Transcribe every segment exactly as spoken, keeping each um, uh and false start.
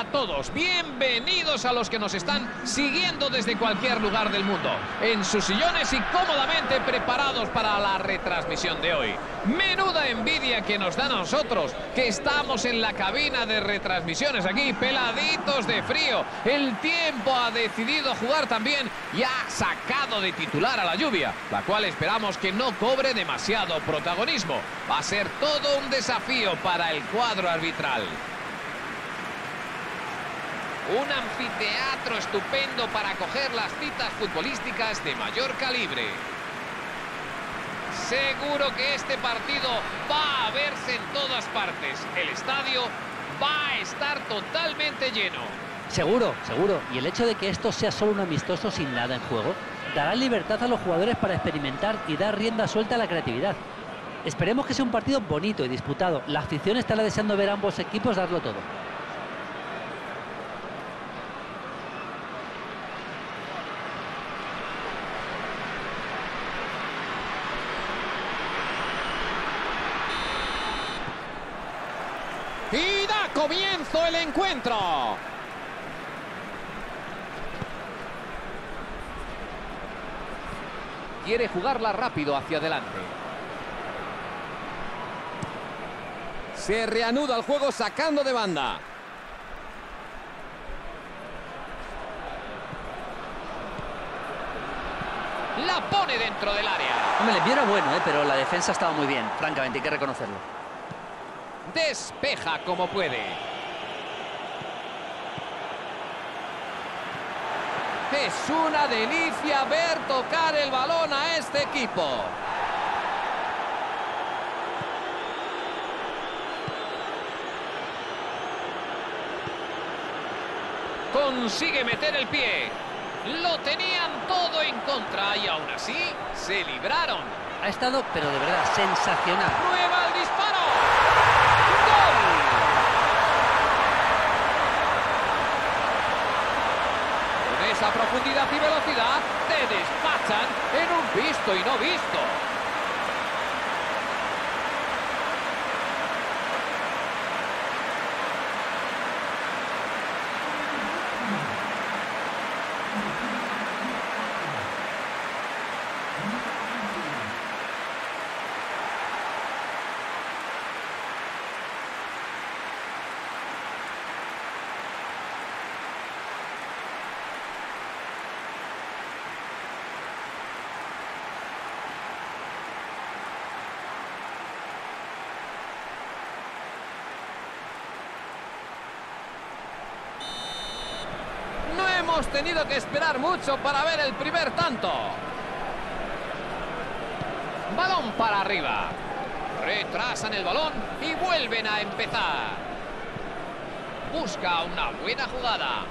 todos, bienvenidos a los que nos están siguiendo desde cualquier lugar del mundo, en sus sillones y cómodamente preparados para la retransmisión de hoy. Menuda envidia que nos da a nosotros, que estamos en la cabina de retransmisiones aquí, peladitos de frío. El tiempo ha decidido jugar también y ha sacado de titular a la lluvia, la cual esperamos que no cobre demasiado protagonismo. Va a ser todo un desafío para el cuadro arbitral. Un anfiteatro estupendo para acoger las citas futbolísticas de mayor calibre. Seguro que este partido va a verse en todas partes. El estadio va a estar totalmente lleno. Seguro, seguro. Y el hecho de que esto sea solo un amistoso sin nada en juego dará libertad a los jugadores para experimentar y dar rienda suelta a la creatividad. Esperemos que sea un partido bonito y disputado. La afición estará deseando ver a ambos equipos darlo todo. Y da comienzo el encuentro. Quiere jugarla rápido hacia adelante. Se reanuda el juego sacando de banda. La pone dentro del área. Hombre, el envío era bueno, ¿eh? Pero la defensa estaba muy bien. Francamente, hay que reconocerlo. Despeja como puede. Es una delicia ver tocar el balón a este equipo. Consigue meter el pie. Lo tenían todo en contra y aún así se libraron. Ha estado, pero de verdad, sensacional. ¡Prueba el disparo! Esa profundidad y velocidad te despachan en un visto y no visto. Hemos tenido que esperar mucho para ver el primer tanto. Balón para arriba. Retrasan el balón y vuelven a empezar. Busca una buena jugada.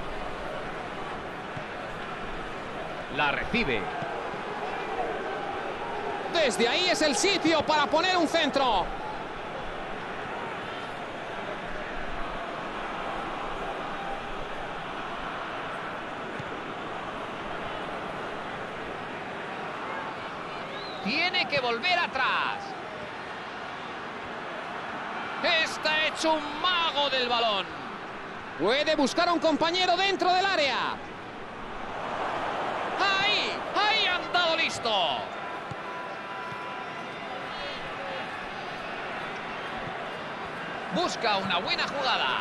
La recibe. Desde ahí es el sitio para poner un centro. Tiene que volver atrás. Está hecho un mago del balón. Puede buscar a un compañero dentro del área. Ahí, ahí han dado listo. Busca una buena jugada.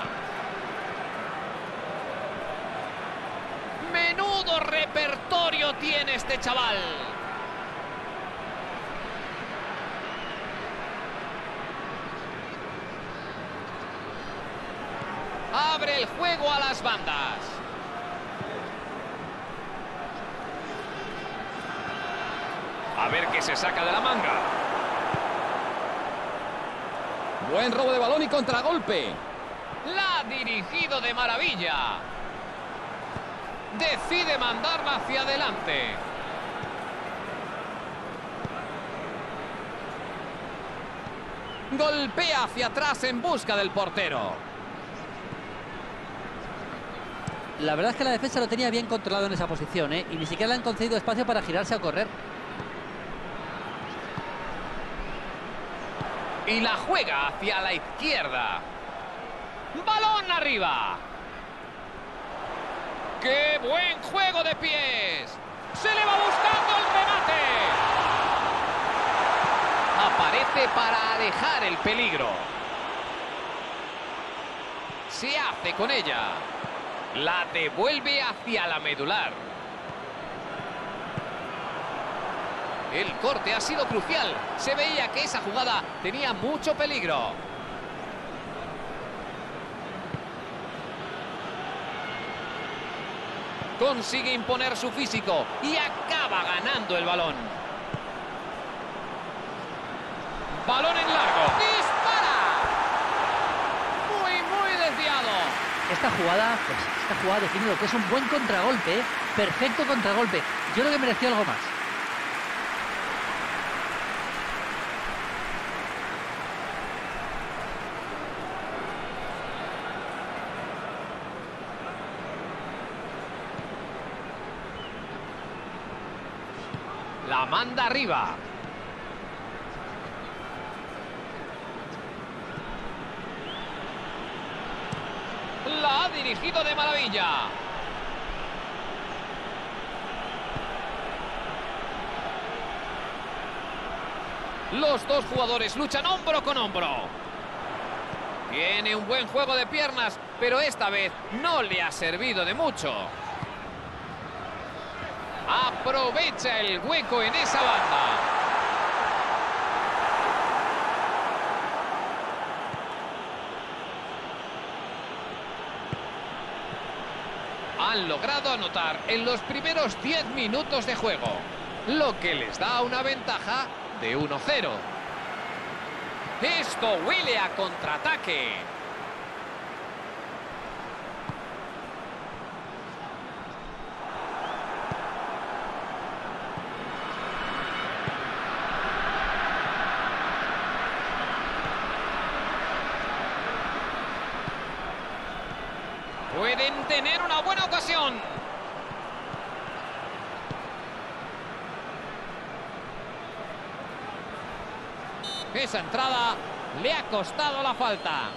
Menudo repertorio tiene este chaval. Abre el juego a las bandas. A ver qué se saca de la manga. Buen robo de balón y contragolpe. La ha dirigido de maravilla. Decide mandarla hacia adelante. Golpea hacia atrás en busca del portero. La verdad es que la defensa lo tenía bien controlado en esa posición, ¿eh? Y ni siquiera le han concedido espacio para girarse a correr. Y la juega hacia la izquierda. ¡Balón arriba! ¡Qué buen juego de pies! ¡Se le va buscando el remate! Aparece para alejar el peligro. Se hace con ella. La devuelve hacia la medular. El corte ha sido crucial. Se veía que esa jugada tenía mucho peligro. Consigue imponer su físico y acaba ganando el balón. Balón en largo. ¡Dispara! Muy, muy desviado. Esta jugada, pues, esta jugada define lo que es un buen contragolpe, ¿eh? Perfecto contragolpe. Yo creo que mereció algo más. La manda arriba. La ha dirigido de maravilla. Los dos jugadores luchan hombro con hombro. Tiene un buen juego de piernas, pero esta vez no le ha servido de mucho. Aprovecha el hueco en esa banda. Han logrado anotar en los primeros diez minutos de juego, lo que les da una ventaja de uno cero. Esto huele a contraataque. Pueden tener una buena ocasión. Esa entrada le ha costado la falta.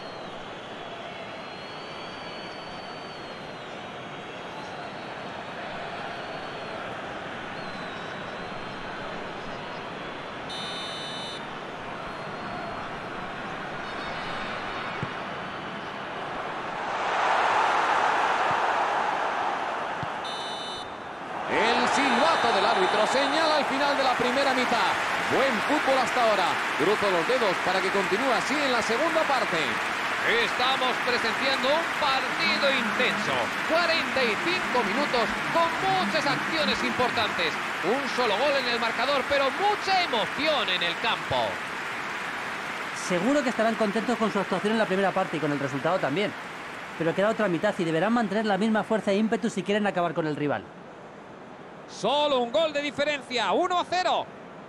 Silbato del árbitro señala al final de la primera mitad. Buen fútbol hasta ahora. Cruzo los dedos para que continúe así en la segunda parte. Estamos presenciando un partido intenso. cuarenta y cinco minutos con muchas acciones importantes. Un solo gol en el marcador, pero mucha emoción en el campo. Seguro que estarán contentos con su actuación en la primera parte y con el resultado también. Pero queda otra mitad y deberán mantener la misma fuerza e ímpetu si quieren acabar con el rival. Solo un gol de diferencia, uno a cero.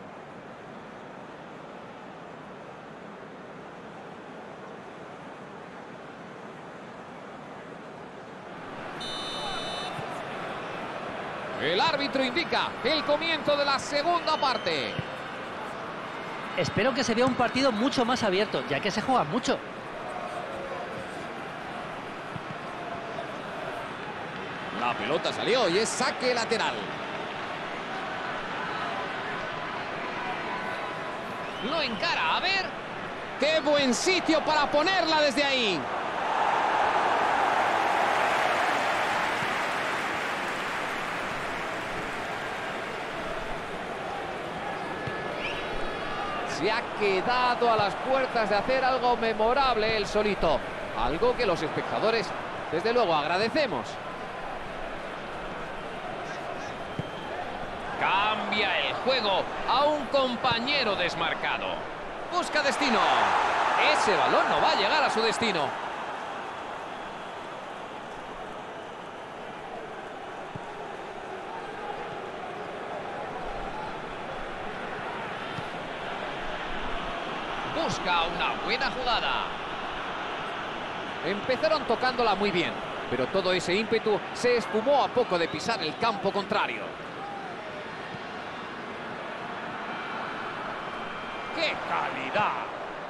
El árbitro indica el comienzo de la segunda parte. Espero que se vea un partido mucho más abierto, ya que se juega mucho. La pelota salió y es saque lateral. Lo encara, a ver. ¡Qué buen sitio para ponerla desde ahí! Se ha quedado a las puertas de hacer algo memorable el solito. Algo que los espectadores, desde luego, agradecemos. Cambia el juego a un compañero desmarcado. Busca destino. Ese balón no va a llegar a su destino. Busca una buena jugada. Empezaron tocándola muy bien, pero todo ese ímpetu se esfumó a poco de pisar el campo contrario. ¡Qué calidad!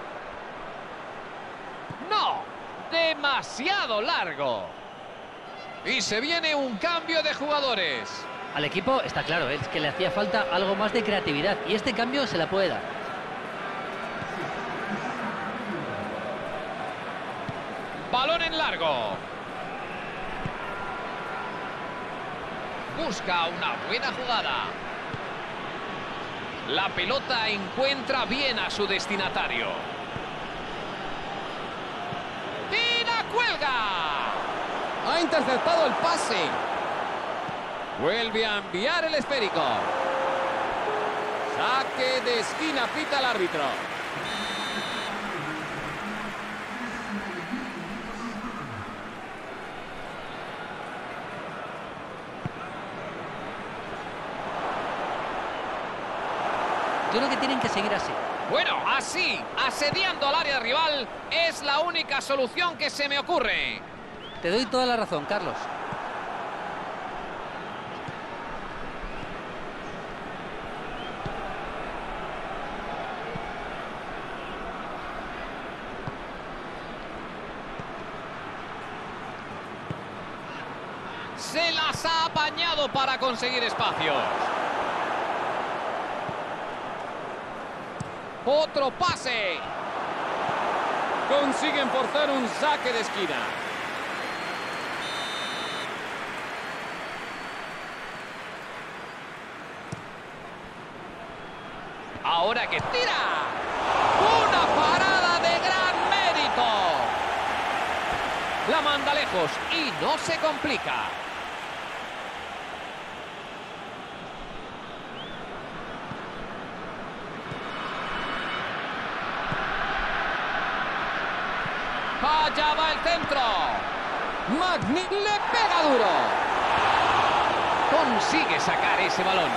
¡No! ¡Demasiado largo! Y se viene un cambio de jugadores. Al equipo está claro, es que le hacía falta algo más de creatividad y este cambio se la puede dar. Balón en largo. Busca una buena jugada. La pelota encuentra bien a su destinatario. ¡Y la cuelga! Ha interceptado el pase. Vuelve a enviar el esférico. Saque de esquina, pita el árbitro. Yo creo que tienen que seguir así. Bueno, así, asediando al área rival, es la única solución que se me ocurre. Te doy toda la razón, Carlos. Se las ha apañado para conseguir espacios. Otro pase. Consiguen forzar un saque de esquina. Ahora que tira. Una parada de gran mérito. La manda lejos y no se complica. Allá va el centro. Magni le pega duro. Consigue sacar ese balón.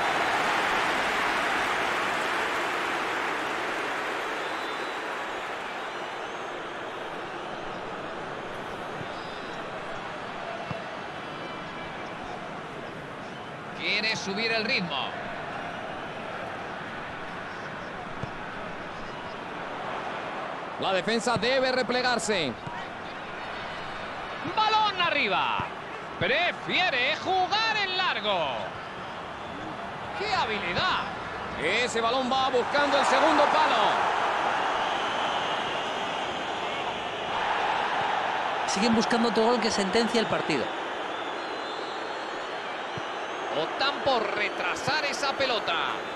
Quiere subir el ritmo. La defensa debe replegarse. Balón arriba. Prefiere jugar en largo. ¡Qué habilidad! Ese balón va buscando el segundo palo. Siguen buscando otro gol que sentencia el partido. Optan por retrasar esa pelota.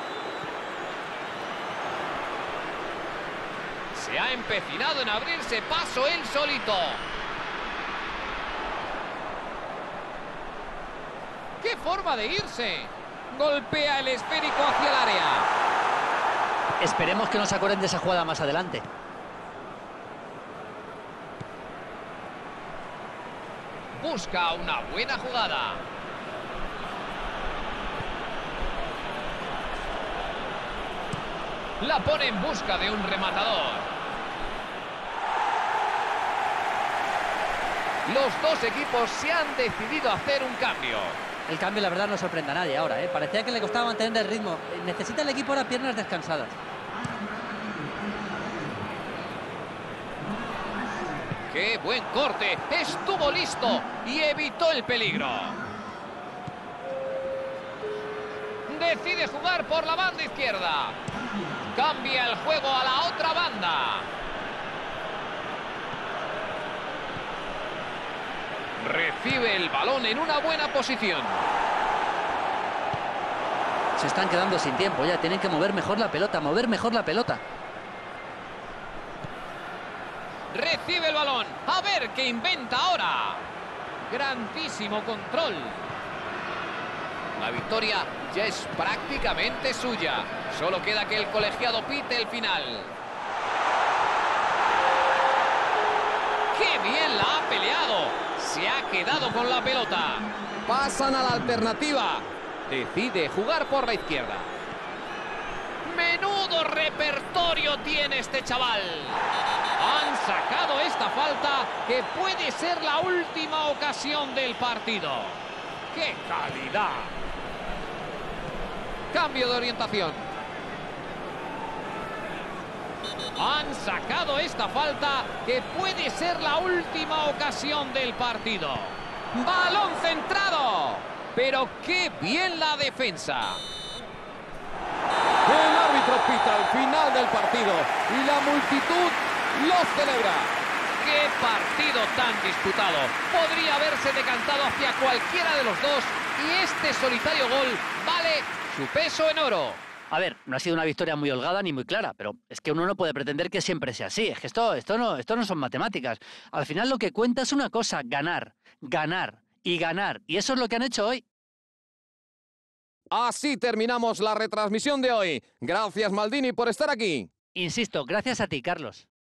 Se ha empecinado en abrirse paso él solito. ¡Qué forma de irse! Golpea el esférico hacia el área. Esperemos que no se acuerden de esa jugada más adelante. Busca una buena jugada. La pone en busca de un rematador. Los dos equipos se han decidido a hacer un cambio. El cambio, la verdad, no sorprende a nadie ahora, ¿eh? Parecía que le costaba mantener el ritmo. Necesita el equipo ahora piernas descansadas. ¡Qué buen corte! Estuvo listo y evitó el peligro. Decide jugar por la banda izquierda. Cambia el juego a la otra banda. Recibe el balón en una buena posición. Se están quedando sin tiempo ya. Tienen que mover mejor la pelota, mover mejor la pelota. Recibe el balón. A ver qué inventa ahora. Grandísimo control. La victoria ya es prácticamente suya. Solo queda que el colegiado pite el final. ¡Qué bien la ha peleado! Se ha quedado con la pelota. Pasan a la alternativa. Decide jugar por la izquierda. ¡Menudo repertorio tiene este chaval! Han sacado esta falta que puede ser la última ocasión del partido. ¡Qué calidad! Cambio de orientación. Han sacado esta falta que puede ser la última ocasión del partido. Balón centrado. Pero qué bien la defensa. El árbitro pita el final del partido y la multitud lo celebra. ¡Qué partido tan disputado! Podría haberse decantado hacia cualquiera de los dos y este solitario gol vale su peso en oro. A ver, no ha sido una victoria muy holgada ni muy clara, pero es que uno no puede pretender que siempre sea así. Es que esto, esto, no, esto no son matemáticas. Al final lo que cuenta es una cosa, ganar, ganar y ganar. Y eso es lo que han hecho hoy. Así terminamos la retransmisión de hoy. Gracias, Maldini, por estar aquí. Insisto, gracias a ti, Carlos.